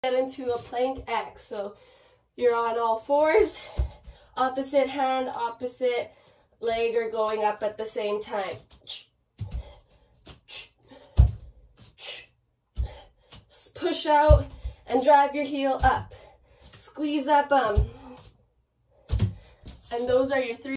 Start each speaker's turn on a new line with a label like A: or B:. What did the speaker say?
A: get into a plank X. So you're on all fours, opposite hand, opposite leg are going up at the same time. Just push out and drive your heel up. Squeeze that bum. And those are your 3